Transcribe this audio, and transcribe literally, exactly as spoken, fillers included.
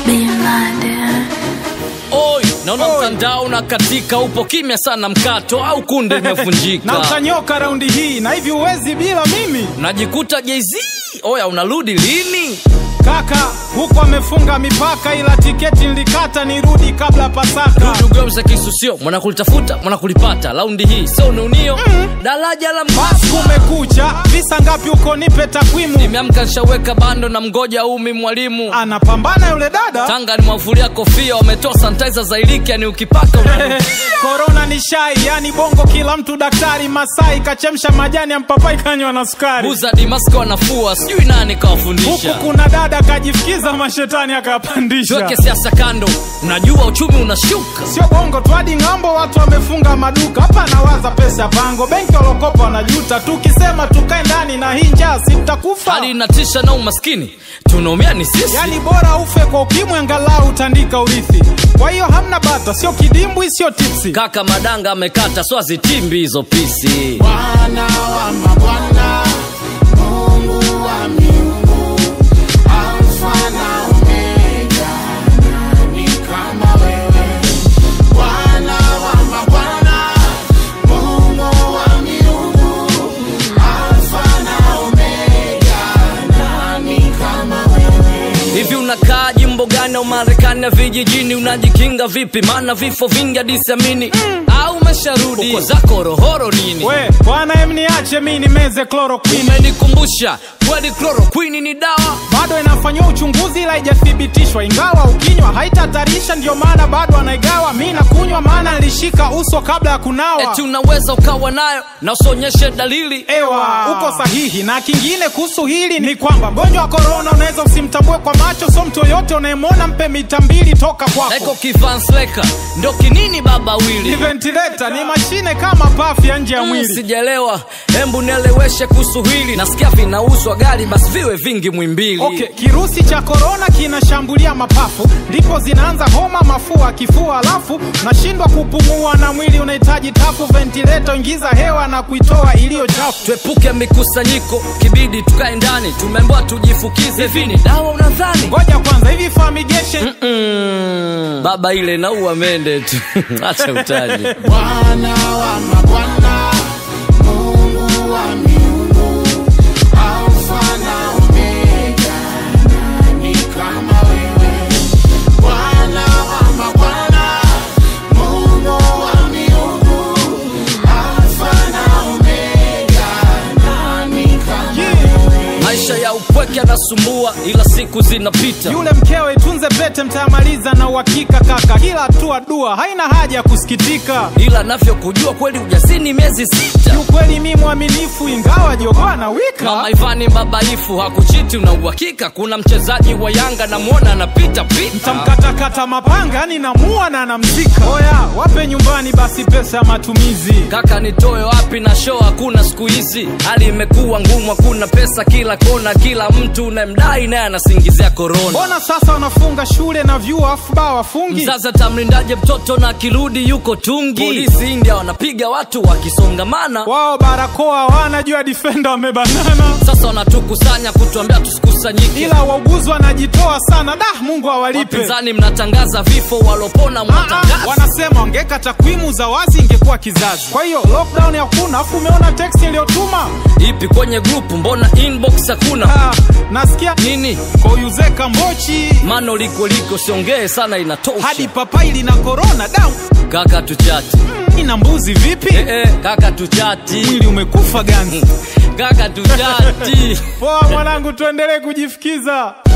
Oi, naona mtandao na katika upo kimya sana mkato au kunde imevunjika. Na utanyoka raundi hii na hivi uwezi bila mimi. Najikuta Jay-Z, oya unarudi lini? Kaka, huko amefunga mipaka ila tiketi nilikata nirudi kabla Pasaka. Ndugu gomza kisusio, mwana kulitafuta, mwana kulipata. Raundi hii, sio unio, mm. Daraja la mbasi. Kumekucha, visa ngapi uko nipe takwimu. Nimeamka nishaweka bando na mgoja umi mwalimu. Anapambana yule dada. Tanga ni mwafulia kofia, wametoa sanitizer za iliki yani ukipaka unanu. Corona ni shai, yani bongo kila mtu daktari. Masai kachemsha majani ya mpapai kanywa na sukari. Buza Dimasko wanafua, sijui nani kawafundisha. Huku kuna dada kajifikiza mashetani akapandisha. Tuweke siasa kando, unajua uchumi unashuka. Sio bongo tu hadi ngambo watu wamefunga maduka. Hapa nawaza pesa pango, benki walokopa wanajuta. Tukisema tukae ndani na hii njaa sitakufa. Hali inatisha na umaskini, tunaumia ni sisi. Yani bora ufe kwa ukimwi angalau utandika urithi. Kwa hiyo hamna bata, sio kidimbwi, sio tipsi. Kaka madanga amekata, so azitimbi hizo pisi. Bwana wa mabwana, Mungu wa miungu, Alfa na Omega, nani kama wewe. Bwana wa mabwana, Mungu wa miungu, Alfa na Omega, nani kama wewe. Hivi unakaa jimbo gani au Marekani ya vijijini? Unajikinga vipi? Maana vifo vingi hadi siamini. mm. Au umesharudi uko zako rohoro nini? We, bwana emniache mimi nimeze chloroquine. Umenikumbusha, kweli chloroquine ni dawa. Bado inafanywa uchunguzi ila haijathibitishwa. Ingawa ukinywa haitatarisha ndio maana bado anaigawa. Mimi nakunywa maana nilishika uso kabla ya kunawa. Eti unaweza ukawa nayo na usionyeshe dalili. Ewa, uko sahihi. Na kingine kuhusu hili ni kwamba mgonjwa wa corona unaweza usimtambue kwa macho. So mtu yote unayemwona mpe mita mbili toka kwako. Eko kifansleka, ndo kinini baba wili. Ni ventilator, ni mashine kama pafu ya nje ya mwili. Mm, sijalewa, hembu nieleweshe kuhusu hili. Nasikia vinauzwa gari basi viwe vingi mwimbili. Okay, kirusi cha corona kinashambulia mapafu. Ndipo zinaanza homa, mafua, kifua alafu nashindwa kupumua na mwili unahitaji tafu. Ventilator ingiza hewa na kuitoa iliyo chafu. Tuepuke mikusanyiko, kibidi tukae ndani. Tumeambiwa tujifukize, hivi ni dawa unadhani? Ngoja kwanza, hivi fumigation mm -mm. Baba ile na uwa mende tu. Acha utaji. Bwana wa mabwana, Mungu wa miungu, Alfa na Omega, nani kama wewe. Bwana wa mabwana, Mungu wa miungu, Alfa na Omega, nani kama wewe. Maisha ya upweke yanasumbua ila siku zinapita. Yule mkewe tunze pete mtamaliza na uhakika kaka. Kila hatua dua, haina haja ya kusikitika. Ila navyo kujua kweli ujasini miezi sita. Ukweli mimi mwaminifu ingawa jogoa na wika. Mama Ivani mbabaifu hakuchiti una uhakika. Kuna mchezaji wa Yanga namuona anapita pita. Mtamkata kata mapanga ni namua na namzika. Oya, wape nyumbani basi pesa ya matumizi. Kaka nitoe wapi na show hakuna siku hizi. Hali imekuwa ngumu, hakuna pesa kila kona. Kila mtu unamdai naye anasingizia corona. Mbona sasa wanafunga shule na vyuo afu ba wafungi? Mzazi tamlindaje mtoto na kirudi yuko tungi? Polisi India wanapiga watu wakisongamana. Wao barakoa wanajua defender wamebanana. Sasa wanatukusanya kutuambia tusikusanyike. Ila wauguzi wanajitoa sana, dah Mungu awalipe. Wapinzani mnatangaza vifo, walopona mnatangaza. Wanasema ongeka takwimu za wazi ingekuwa kizazi. Kwa hiyo lockdown hakuna, afu umeona text iliyotuma? Ipi kwenye group mbona inbox hakuna? Ha, nasikia nini? Kwa yuzeka mbochi. Mano liko liko siongee sana inatosha. Hadi papai lina corona down. Kaka tuchati. Mm, ina mbuzi vipi? Eh eh, kaka tuchati. Mwili umekufa gani? Kaka tuchati. Poa mwanangu tuendelee kujifikiza.